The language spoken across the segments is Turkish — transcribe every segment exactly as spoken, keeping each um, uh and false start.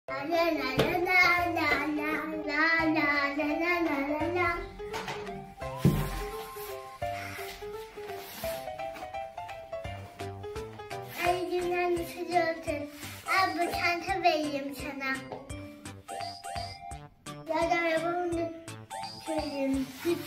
Anneciğimden düşürüyorsun. Al bu çanta vereyim sana. Ya da yapalım. Şöyle.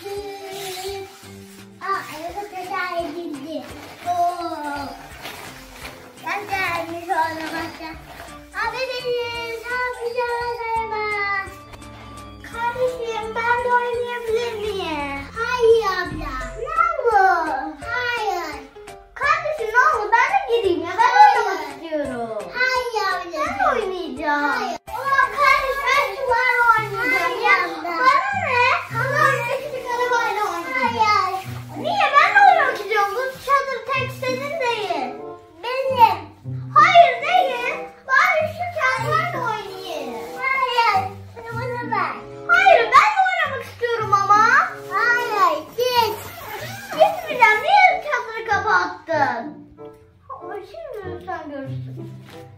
Aa, araba kaza edildi. Oo. Ben gelmiş olamazsa. Abi benim, ne yapacağız araba? Kardeşim, ben de oynayabilir miyim? Hayır abla. Ne bu? Hayır. Kardeşim ne olur, ben de gireyim ya. Ben Hayır. oynamak istiyorum. Hayır abla. Ben de oynayacağım. Hayır. Ulan kardeşim, ben şunlarla oynayacağım. Hayır ya. Abla. Bana ne? Allah'ım ne küçük arabayla oynayacağım. Hayır. Niye? Ben de oynamak istiyorum. Bu çadır tek senin değil. Benim. Hayır değil. Bari şu çadırlarla oynayayım. Hayır. Bana ver. Hayır, ben de oynamak istiyorum ama. Hayır, git. Gitmeyeceğim. Niye çadırı kapattın? Ama şimdi sen görürsün.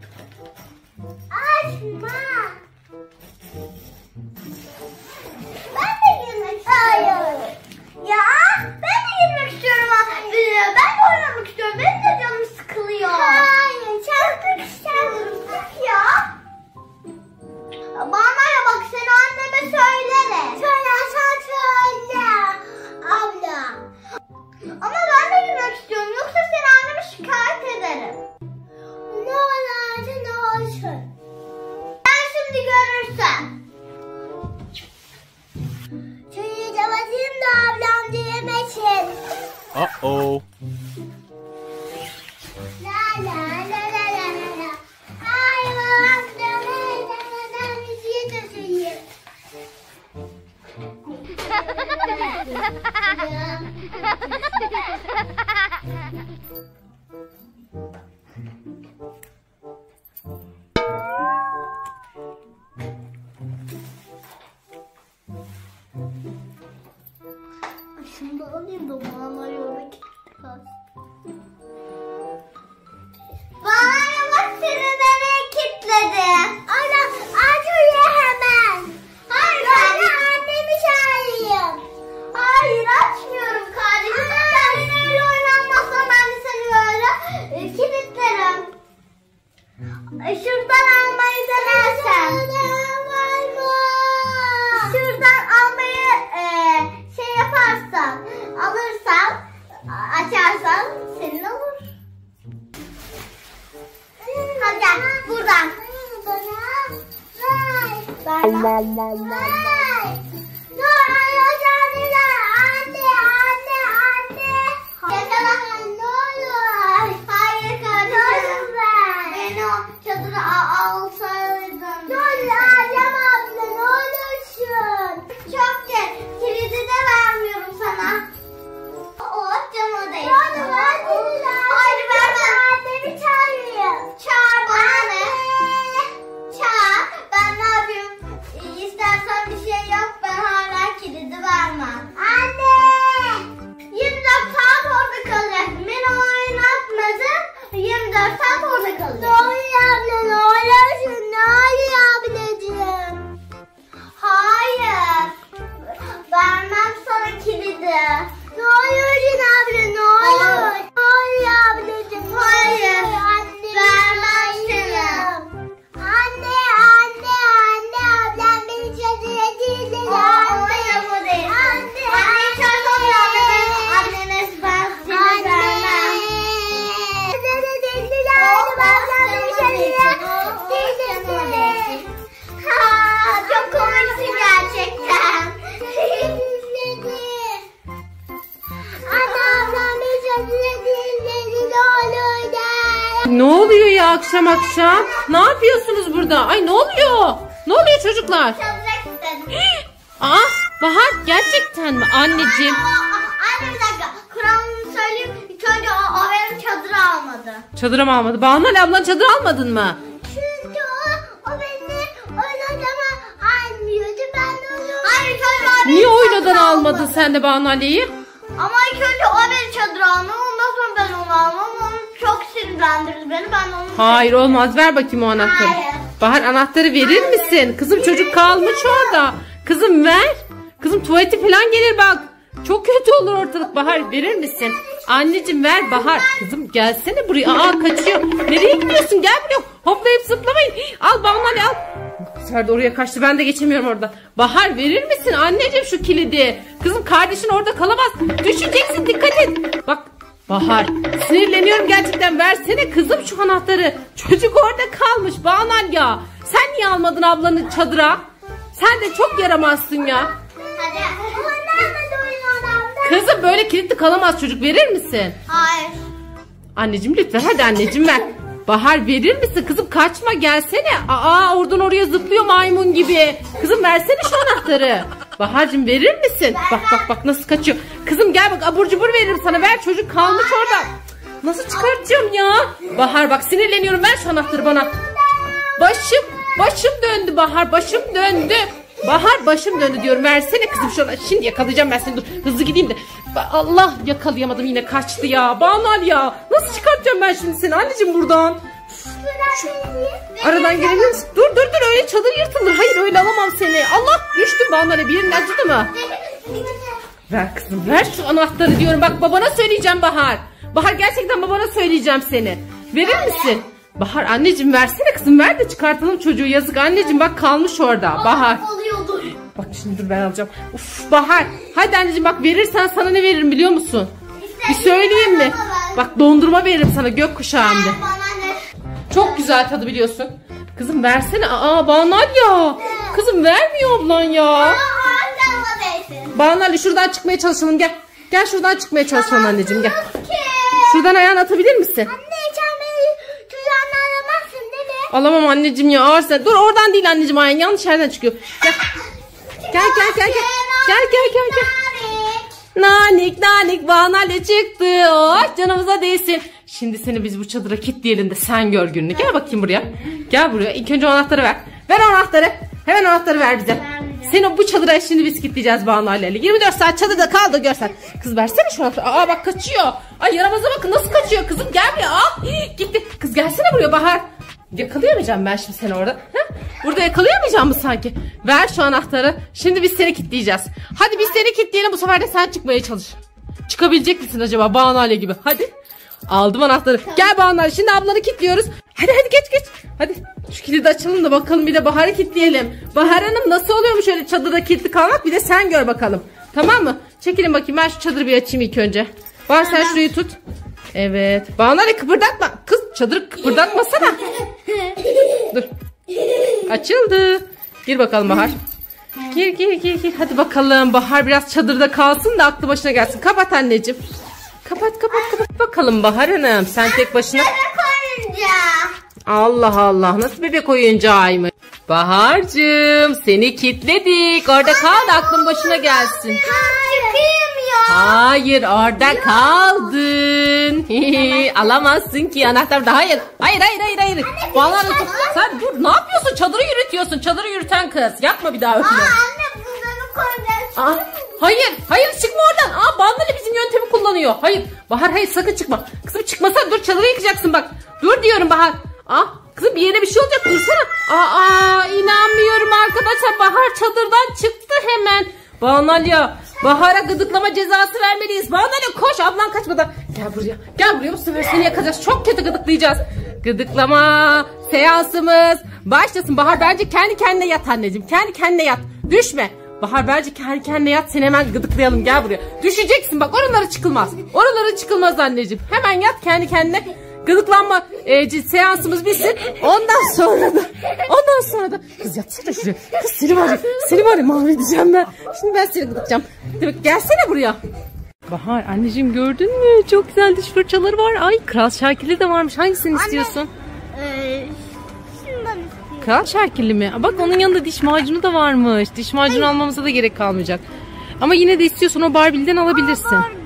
Açma. Ben de girmek istiyorum. Ya ben de girmek istiyorum. Ben de oynamak istiyorum. Benim de canım sıkılıyor. Hayır, çabuk istiyorum. Ya. Bana ya bak, seni anneme söyleme. Söylersen söyle. Abla. Ama ben de girmek istiyorum. Yoksa seni anneme şikayet ederim. Ne olarsa ne olsun. Ben şimdi görürsem. Şöyle de bakayım da ablam diyemesin. Uh-oh. La la la la la la la. Ay babam da la la la la müziği de söyleyeyim. Şunu da alayım da bana yola gitmez. Bana bak, seni nereye kilitledi? Ana, aç uyu hemen. Hayır, ben de annemi çağırayım. Hayır, açmıyorum kardeşim. Sen öyle oynanmazsan ben de seni böyle e, kilitlerim. E, şuradan almayı denersen. Şuradan almayı e, şey yaparsan, alırsan, açarsan senin olur. Hadi gel buradan. Ver. Ver. Dur, ay hocanlar. Anne, anne, anne. Yakala. Ne olur. Hayır kardeşim. Beni o çadıra alsaydın. Dur, Adem abla, ne olursun. Çok geç. Kilidi de vermiyorum sana. Oh, canıma değil. Ne olur, annemi Hayır, vermem. Annemi çağırayım. Çağır, bana ne? Çağır. Ben ne yapayım? İstersen bir şey yap. Ben hala kilidi vermem. Anne. yirmi dört saat orada kalacaksın. Beni oynatmadın. yirmi dört saat orada kalacaksın. Ne oluyor abla? Ne oluyorsun? Ne oluyor ablacığım? Hayır. Vermem sana kilidi. Ne oluyorsun abla? Ne olur? Ne oluyor ablacığım? Hayır. Anne. Vermem seni. Anne, anne, anne. Ablam beni çadıra değildi. Anne. Anne. Anne. Anne çadıra değildi. Annene ben seni vermem. Çadıra değildi. Ablam beni çadıra değildi. Ha, çok komiksin gerçekten. Anne, ablam beni çadıra değildi. Ne olur da. Ne oluyor ya akşam akşam? Ne yapıyorsunuz burada? Ay ne oluyor? Ne oluyor çocuklar? Çalacak istedim. Aa Bahar gerçekten mi anneciğim? Aa, anne bir dakika. Kur'an'ını söyleyeyim. İlk önce o, o benim çadırı almadı. Çadıra mı almadı? Bahar ablan çadır almadın mı? Çünkü o, o beni oynadığıma almıyordu. Ben de onu... Hayır, ilk önce o beni Niye çadıra oynadan almadın almadı. sen de Bahar Ali'yi? Ama ilk önce o beni çadıra almadı. Ondan sonra ben onu almam. Onu çok sinirlendirdi beni. Ben onu... Hayır olmaz ver bakayım o anahtarı. Hayır. Bahar anahtarı verir misin? Kızım çocuk kalmış orada. Kızım ver. Kızım tuvaleti falan gelir bak. Çok kötü olur ortalık. Bahar verir misin? Anneciğim ver Bahar. Kızım gelsene buraya. Aa kaçıyor. Nereye gidiyorsun? Gel buraya. Hoplayıp zıplamayın. Al Banu Ali al. Sefer de oraya kaçtı. Ben de geçemiyorum orada. Bahar verir misin anneciğim şu kilidi? Kızım kardeşin orada kalamaz. Düşeceksin dikkat et. Bak Bahar sinirleniyorum gerçekten. Versene kızım şu anahtarı. Çocuk orada kalmış Banu Ali ya. Sen niye almadın ablanın çadıra? Sen de çok yaramazsın ya. Kızım böyle kilitli kalamaz çocuk, verir misin? Hayır. Anneciğim lütfen hadi anneciğim ver. Bahar verir misin kızım, kaçma gelsene. Aa oradan oraya zıplıyor maymun gibi. Kızım versene şu anahtarı. Bahar'cığım verir misin? Bak bak bak nasıl kaçıyor. Kızım gel bak abur cubur veririm sana, ver çocuk kalmış orada. Nasıl çıkartacağım ya? Bahar bak sinirleniyorum, ver şu anahtarı bana. Başım başım döndü Bahar, başım döndü. Bahar başım döndü diyorum, versene kızım şu an. Şimdi yakalayacağım ben seni, dur hızlı gideyim de. Allah yakalayamadım, yine kaçtı ya. Banal ya, nasıl çıkartacağım ben şimdi seni anneciğim buradan? Şu, aradan gelebilir misin? Dur dur dur, öyle çadır yırtılır. Hayır öyle alamam seni. Allah düştüm Banal'e, bir yerin acıdı mı? Ver kızım ver şu anahtarı diyorum, bak babana söyleyeceğim Bahar. Bahar gerçekten babana söyleyeceğim seni. Verir misin? Bahar anneciğim versene kızım, ver de çıkartalım çocuğu, yazık anneciğim bak kalmış orada. Bahar. Bak şimdi dur ben alacağım. Uf Bahar. Hadi anneciğim bak, verirsen sana ne veririm biliyor musun? Bir söyleyeyim mi? Bak dondurma veririm sana, gökkuşağı hem de. Çok güzel tadı biliyorsun. Kızım versene. Aa Banal ya. Kızım vermiyor ablan ya. Banal şuradan çıkmaya çalışalım gel. Gel şuradan çıkmaya çalışalım anneciğim gel. Şuradan ayağını atabilir misin? Alamam anneciğim ya, ağır sen. Dur oradan değil anneciğim, ayağın yanlış yerden çıkıyor. Gel. Gel gel gel gel. Gel gel gel gel. Nanik nanik Banal'e çıktı. Oh canımıza değsin. Şimdi seni biz bu çadıra kilitleyelim de sen gör gününü. Gel bakayım buraya. Gel buraya. İlk önce o anahtarı ver. Ver o anahtarı. Hemen anahtarı ver bize. Seni bu çadıra şimdi biz kilitleyeceğiz Banal'le. yirmi dört saat çadırda kal da görsen. Kız versene şu anahtarı. Aa bak kaçıyor. Ay yaramaza bakın nasıl kaçıyor. Kızım gel buraya. Aa, gitti. Kız gelsene buraya Bahar. Yakalayamayacağım ben şimdi seni orada. Ha? Burada yakalayamayacağım mı sanki? Ver şu anahtarı. Şimdi biz seni kilitleyeceğiz. Hadi biz seni kilitleyelim, bu sefer de sen çıkmaya çalış. Çıkabilecek misin acaba Banale gibi? Hadi. Aldım anahtarı. Gel Banale, şimdi ablanı kilitliyoruz. Hadi hadi geç geç. Hadi şu kilidi açalım da bakalım, bir de Bahar'ı kilitleyelim. Bahar Hanım nasıl oluyormuş öyle çadırda kilitli kalmak, bir de sen gör bakalım. Tamam mı? Çekilin bakayım, ben şu çadırı bir açayım ilk önce. Bahar sen şurayı tut. Evet. Banale kıpırdatma. Kız çadırı kıpırdatmasana. Dur. Açıldı. Gir bakalım Bahar. Gir gir gir gir. Hadi bakalım Bahar biraz çadırda kalsın da aklı başına gelsin. Kapat anneciğim. Kapat kapat kapat. Bakalım Bahar Hanım sen tek başına. Bebek oyuncağı. Allah Allah, nasıl bebek oyuncağıymış. Bahar'cığım seni kilitledik. Orada kal da aklın başına gelsin. Çıkayım ya. Hayır orada kaldın. Alamazsın ki anahtar da. Hayır hayır hayır hayır. hayır. Bana sen dur, ne yapıyorsun, çadırı yürütüyorsun, çadırı yürüten kız, yapma bir daha öpme. Aa anne bunları koyacağız. Aa, hayır hayır çıkma oradan. Aa Banale bizim yöntemi kullanıyor. Hayır Bahar hayır sakın çıkma. Kızım çıkmasan dur, çadırı yıkacaksın bak. Dur diyorum Bahar. Aa kızım bir yere bir şey olacak, dursana. Aa inanmıyorum arkadaşlar, Bahar çadırdan çıktı hemen. Banal ya, Bahar'a gıdıklama cezası vermeliyiz. Banal koş, ablan kaçmadan. Gel buraya. Gel buraya, bu sefer seni yakacağız. Çok kötü gıdıklayacağız. Gıdıklama seansımız başlasın. Bahar bence kendi kendine yat anneciğim. Kendi kendine yat. Düşme. Bahar bence kendi kendine yat. Seni hemen gıdıklayalım. Gel buraya. Düşeceksin bak, oralara çıkılmaz. Oralara çıkılmaz anneciğim. Hemen yat kendi kendine. Gıdıklanma e, seansımız bitsin. Ondan sonra da ondan sonra da kız yatsana şuraya. Kız seni var ya, seni var ya mahvedeceğim ben. Şimdi ben seni gıdıklayacağım. Demek gelsene buraya. Bahar anneciğim gördün mü? Çok güzel diş fırçaları var. Ay Kral Şakirli de varmış. Hangisini Anne, istiyorsun? Ee, şundan istiyorum. Kral Şakirli mi? Bak onun yanında diş macunu da varmış. Diş macunu Hayır. almamıza da gerek kalmayacak. Ama yine de istiyorsan o Barbie'den alabilirsin. Aa,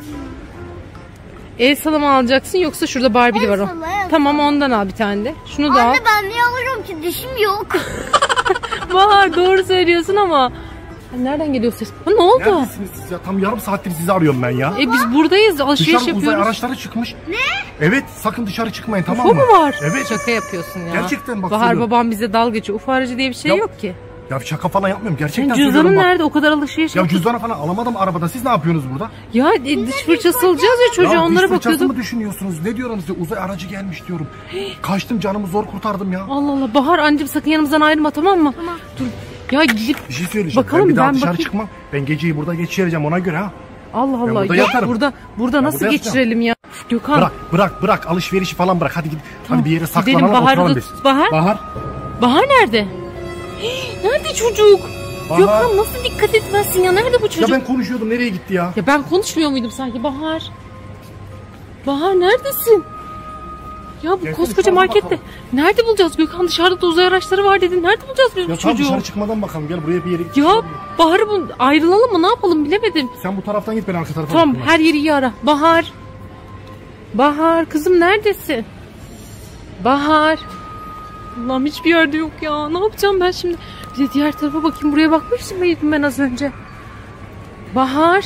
El Sal'a mı alacaksın yoksa şurada Barbie'li var o. Tamam ondan al bir tane de. Şunu da Anne, al. Anne ben niye alırım ki, dişim yok. Bahar doğru söylüyorsun ama. Nereden geliyor ses? Ha, ne oldu? Neredesiniz siz ya? Tam yarım saattir sizi arıyorum ben ya. E biz buradayız, alışveriş Dışarı yapıyoruz. uzay araçları çıkmış. Ne? Evet, sakın dışarı çıkmayın, tamam U F O mı? mu var? Evet. Şaka yapıyorsun ya. Gerçekten bak. Bahar söylüyorum. babam bize dalga geçiyor. U F O aracı diye bir şey Ya- yok ki. Ya şaka falan yapmıyorum, gerçekten Senin söylüyorum cüzdanın bak. nerede? O kadar alışveriş Ya yaptık. cüzdanı falan alamadım arabada. Siz ne yapıyorsunuz burada? Ya e, diş fırçası alacağız ya çocuğa, Ya onlara diş fırçası bakıyorduk. mı düşünüyorsunuz? Ne diyorum size? Uzay aracı gelmiş diyorum. Kaçtım, canımı zor kurtardım ya. Allah Allah. Bahar anneciğim sakın yanımızdan ayrılma, tamam mı? Tamam. Dur. Ya gidip Bir şey söyleyeceğim. bakalım, ben bir daha ben dışarı bakayım. çıkmam. Ben geceyi burada geçireceğim ona göre ha. Allah Allah. burada Ya yatarım. burada burada nasıl burada geçirelim ya? Üf, Gökhan. Bırak bırak bırak alışverişi falan bırak. Hadi git. Tamam, Hadi bir yere gidelim, saklanalım, Bahar'ı oturalım da biz. tut. Bahar? Bahar. Bahar nerede? Hii, nerede çocuk? Bahar. Gökhan nasıl dikkat etmezsin ya? Nerede bu çocuk? Ya ben konuşuyordum, nereye gitti ya? Ya ben konuşmuyor muydum sanki Bahar? Bahar neredesin? Ya bu Gelsene, koskoca çağır markette bakalım. nerede bulacağız? Gökhan dışarıda da uzay araçları var dedin. Nerede bulacağız biz Ya bu tam çocuğu? dışarı çıkmadan bakalım, gel buraya bir yere git. Ya Bahar'ı bu ayrılalım mı? Ne yapalım bilemedim. Sen bu taraftan git, ben arka tarafa Tamam, bakayım. her yeri iyi ara. Bahar. Bahar kızım neredesin? Bahar. Allah'ım hiçbir yerde yok ya. Ne yapacağım ben şimdi? Bir de diğer tarafa bakayım. Buraya bakmıştım mıydım ben az önce? Bahar.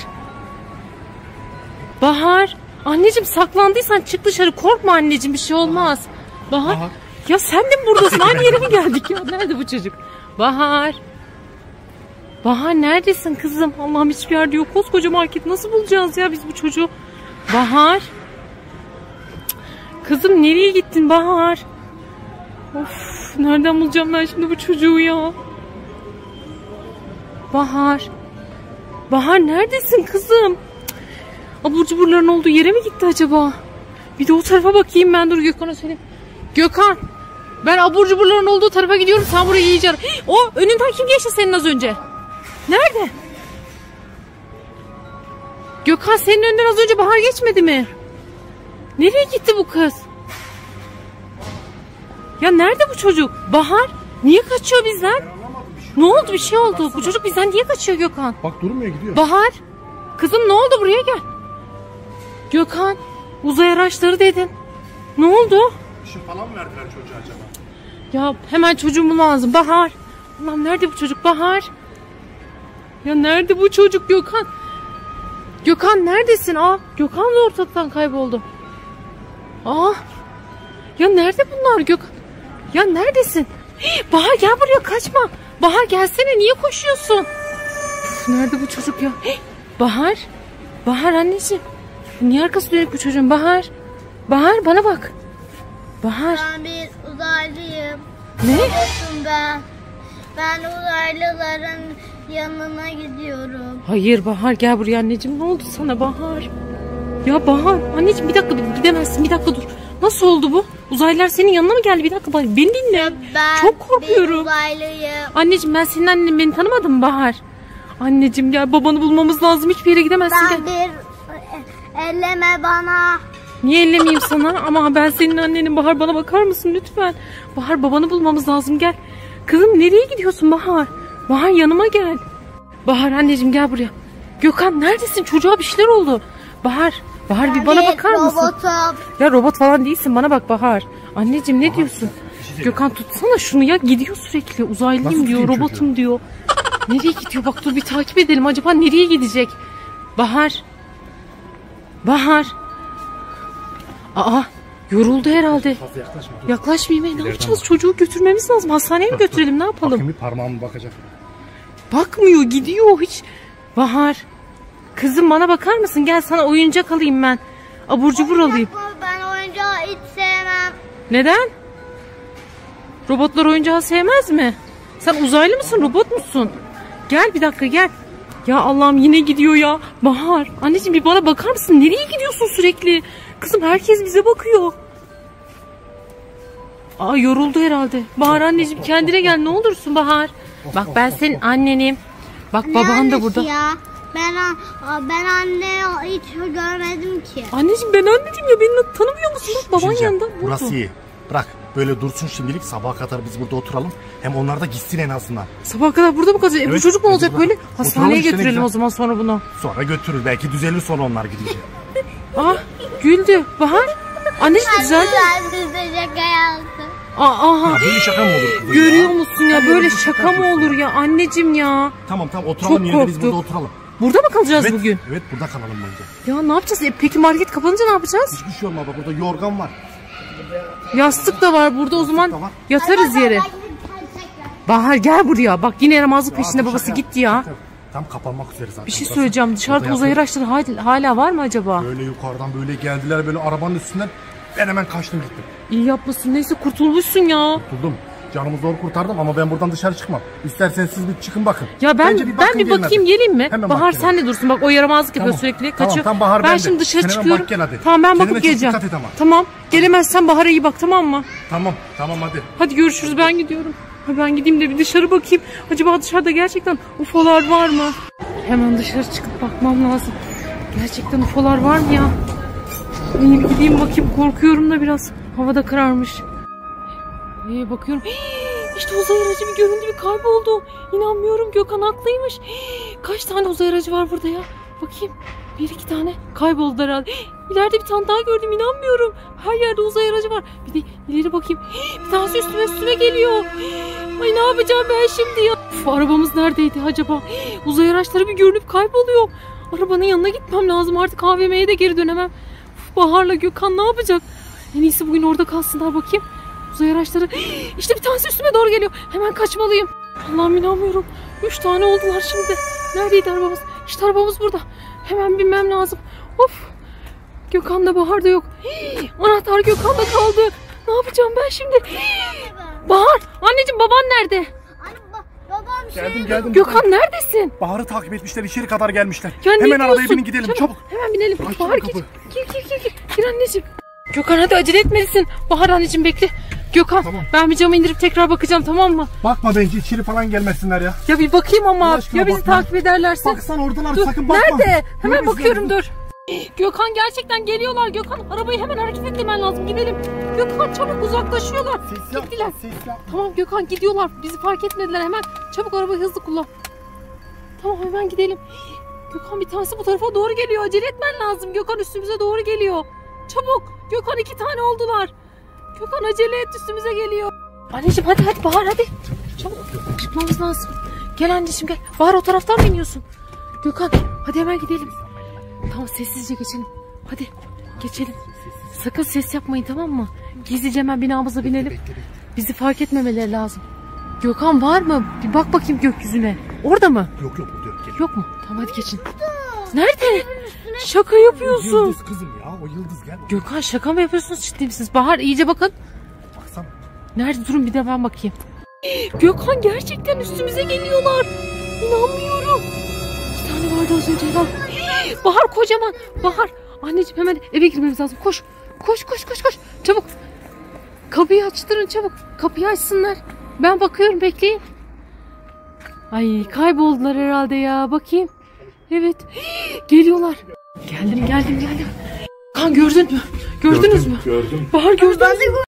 Bahar. Anneciğim saklandıysan çık dışarı. Korkma anneciğim, bir şey olmaz. Bahar. Bahar. Ya sen de mi buradasın? Aynı yere mi geldik ya? Nerede bu çocuk? Bahar. Bahar neredesin kızım? Allah'ım hiçbir yerde yok. Koskoca market, nasıl bulacağız ya biz bu çocuğu? Bahar. Kızım nereye gittin Bahar? Of, nereden bulacağım ben şimdi bu çocuğu ya? Bahar. Bahar neredesin kızım? Abur cuburların olduğu yere mi gitti acaba? Bir de o tarafa bakayım ben, dur Gökhan'a söyleyeyim. Gökhan, ben abur cuburların olduğu tarafa gidiyorum, sen burayı yiyeceksin. O önünden kim geçti senin az önce? Nerede? Gökhan, senin önünden az önce Bahar geçmedi mi? Nereye gitti bu kız? Ya nerede bu çocuk? Bahar niye kaçıyor bizden? Ne oldu, bir şey oldu. Bu çocuk bizden niye kaçıyor Gökhan? Bak durmuyor, gidiyor. Bahar kızım ne oldu, buraya gel. Gökhan, uzay araçları dedin. Ne oldu? Bir şey falan mı verdiler çocuğa acaba? Ya hemen çocuğumu lazım. Bahar. Allah'ım nerede bu çocuk Bahar? Ya nerede bu çocuk Gökhan? Gökhan neredesin? Aa, Gökhan da ortadan kayboldu. Aa. Ya nerede bunlar Gökhan? Ya neredesin? Hii, Bahar gel buraya, kaçma. Bahar gelsene, niye koşuyorsun? Uf, nerede bu çocuk ya? Hii, Bahar. Bahar anneciğim. Niye arkası dönük bu çocuğun? Bahar. Bahar bana bak. Bahar. Ben bir uzaylıyım. Ne? Olsun ben. Ben uzaylıların yanına gidiyorum. Hayır Bahar, gel buraya anneciğim. Ne oldu sana Bahar? Ya Bahar anneciğim, bir dakika gidemezsin, bir dakika dur. Nasıl oldu bu? Uzaylılar senin yanına mı geldi? Bir dakika bak, beni dinle. Ben Çok bir korkuyorum. uzaylıyım. Anneciğim ben senin annen, beni tanımadın mı Bahar? Anneciğim gel, babanı bulmamız lazım, hiçbir yere gidemezsin. Ben Gel. bir elleme bana. Niye ellemeyeyim sana? Ama ben senin annenim Bahar, bana bakar mısın lütfen? Bahar babanı bulmamız lazım, gel. Kızım nereye gidiyorsun Bahar? Bahar yanıma gel. Bahar anneciğim gel buraya. Gökhan neredesin? Çocuğa bir şeyler oldu. Bahar, Bahar bir bana Bir bakar mısın? robotum. Ya robot falan değilsin, bana bak Bahar. Anneciğim ne diyorsun? Gökhan tutsana şunu ya, gidiyor sürekli. Uzaylıyım Nasıl diyor, tutayım robotum çocuğu? diyor. Nereye gidiyor? Bak dur bir takip edelim. Acaba nereye gidecek? Bahar. Bahar. Aa, yoruldu herhalde. Fazla yaklaşma. Yaklaşmayayım. Ne yapacağız? Çocuğu götürmemiz lazım. Hastaneye mi götürelim? Ne yapalım? Bakın bir parmağıma bakacak. Bakmıyor, gidiyor hiç. Bahar. Kızım bana bakar mısın? Gel sana oyuncak alayım ben. Abur cubur alayım. Ben oyuncağı hiç sevmem. Neden? Robotlar oyuncağı sevmez mi? Sen uzaylı mısın, robot musun? Gel bir dakika gel. Ya Allah'ım yine gidiyor ya. Bahar anneciğim bir bana bakar mısın? Nereye gidiyorsun sürekli? Kızım herkes bize bakıyor. Aa yoruldu herhalde. Bahar anneciğim kendine gel ne olursun Bahar. Bak ben senin annenim. Bak Ne baban da annesi burada. Ya? Ben an- ben anne hiç görmedim ki. Anneciğim ben anneciğim ya, beni tanımıyor musun? Bak baban Düşüneceğim, yanında. Burada. burası iyi. Bırak böyle dursun şimdilik, sabaha kadar biz burada oturalım. Hem onlar da gitsin en azından. Sabaha kadar burada mı kalacak? E, bu Evet, çocuk mu biz olacak burada. böyle? Oturalım Hastaneye işte, ne götürelim güzel. o zaman sonra bunu. Sonra götürür, belki düzelir sonra onlar gidince. Aa güldü. Bahar. Anneciğim güzeldi. Güzel size şaka yaptım. Aa, aha. Ya böyle şaka mı olur kızım Görüyor ya? musun ya, Sen böyle bir şaka şaka mı olur ya anneciğim ya. Tamam tamam oturalım Çok yerine, biz burada korktuk. oturalım. Burada mı kalacağız Evet, bugün? evet burada kalalım bence. Ya ne yapacağız? E, peki market kapanınca ne yapacağız? Hiçbir şey olmaz bak, burada yorgan var. Yastık da var burada, o zaman da var. yatarız yere. Bahar gel buraya. Bak yine yaramazlık peşinde Ya, babası dışarı- gitti ya. Tam kapanmak üzere zaten. Bir şey burası. söyleyeceğim. Dışarıda Burada uzay yatıyor. araçları hala, hala var mı acaba? Böyle yukarıdan böyle geldiler, böyle arabanın üstünden. Ben hemen kaçtım gittim. İyi yapmasın. Neyse kurtulmuşsun ya. Kurtuldum. Canımı zor kurtardım ama ben buradan dışarı çıkmam. İsterseniz siz bir çıkın bakın. Ya ben Bence ben bakın, bir gelin bakayım hadi. geleyim mi? Hemen Bahar bak, sen de dursun. Bak o yaramazlık yapıyor Tamam. sürekli. Tamam, Kaçıyor. tam Bahar ben bende. şimdi dışarı Sen hemen çıkıyorum. bak, gel hadi. Tamam ben Kendine bakıp çok geleceğim. dikkat et ama. Tamam. Gelemezsen Bahar'a iyi bak, tamam mı? Tamam tamam hadi. Hadi görüşürüz, ben gidiyorum. Ha, ben gideyim de bir dışarı bakayım. Acaba dışarıda gerçekten U F O'lar var mı? Hemen dışarı çıkıp bakmam lazım. Gerçekten U F O'lar var mı ya? İyi bir gideyim bakayım, korkuyorum da biraz. Havada kararmış. Ee, bakıyorum. Hii, işte uzay aracı bir göründü, bir kayboldu. İnanmıyorum, Gökhan haklıymış. Hii, kaç tane uzay aracı var burada ya? Bakayım. Bir iki tane kayboldu herhalde. Hii, ileride bir tane daha gördüm, inanmıyorum. Her yerde uzay aracı var. Bir de ileri bakayım. Hii, bir tanesi üstüme üstüme geliyor. Hii, ay ne yapacağım ben şimdi ya? Uf, arabamız neredeydi acaba? Hii, uzay araçları bir görünüp kayboluyor. Arabanın yanına gitmem lazım. Artık A V M'ye de geri dönemem. Uf, Bahar'la Gökhan ne yapacak? En iyisi bugün orada kalsınlar, bakayım. Uzay araçları. Hii, işte bir tanesi üstüme doğru geliyor. Hemen kaçmalıyım. Allah'ım inanmıyorum. Üç tane oldular şimdi. Neredeydi arabamız? İşte arabamız burada. Hemen binmem lazım. Of. Gökhan da Bahar da yok. Hii, anahtar Gökhan'da kaldı. Ne yapacağım ben şimdi? Hii, Bahar. Anneciğim baban nerede? Anne ba- babam şey. Geldim geldim. Gökhan neredesin? Bahar'ı takip etmişler, içeri kadar gelmişler. Ya ne Hemen arabaya diyorsun? binin gidelim çabuk. Hemen binelim. Aç Bahar kapı. gir. Gir gir gir. Gir, gir anneciğim. Gökhan hadi acele etmelisin. Bahar anneciğim bekle. Gökhan Tamam. ben bir camı indirip tekrar bakacağım, tamam mı? Bakma bence, içeri falan gelmesinler ya. Ya bir bakayım ama. Allah aşkına Ya bizi bakma. takip ederlerse. Baksana oradalar, Dur, sakın bakma. nerede? Hemen Görürüz bakıyorum, yani. dur. Gökhan gerçekten geliyorlar. Gökhan arabayı hemen hareket ettirmen lazım. Gidelim. Gökhan çabuk, uzaklaşıyorlar. Ses yap, Gittiler. ses yap. Tamam Gökhan gidiyorlar. Bizi fark etmediler hemen. Çabuk arabayı hızlı kullan. Tamam hemen gidelim. Gökhan bir tanesi bu tarafa doğru geliyor. Acele etmen lazım. Gökhan üstümüze doğru geliyor. Çabuk. Gökhan iki tane oldular. Gökhan acele et, üstümüze geliyor. Anneciğim hadi hadi Bahar hadi. Çabuk çıkmamız lazım. Gel anneciğim gel. Bahar o taraftan mı iniyorsun? Gökhan hadi hemen gidelim. Tamam sessizce geçelim. Hadi geçelim. Sakın ses yapmayın, tamam mı? Gizlice hemen binamıza binelim. Bizi fark etmemeleri lazım. Gökhan var mı? Bir bak bakayım gökyüzüne. Orada mı? Yok yok yok. Gel. Yok mu? Tamam hadi geçin. Nerede? Şaka yapıyorsun. Yıldız kızım ya, o yıldız gel. Gökhan şaka mı yapıyorsunuz, ciddi misiniz? Bahar iyice bakın. Baksana. Nerede, durun bir de ben bakayım. Gökhan gerçekten üstümüze geliyorlar. İnanmıyorum. İki tane vardı az önce herhalde. Bahar kocaman. Bahar. Anneciğim hemen eve girmemiz lazım. Koş. Koş koş koş koş. Çabuk. Kapıyı açtırın çabuk. Kapıyı açsınlar. Ben bakıyorum, bekleyin. Ay kayboldular herhalde ya. Bakayım. Evet. Geliyorlar. Geldim geldim geldim. Kan gördün mü? Gördünüz mü? Gördüm. Bahar gördünüz mü?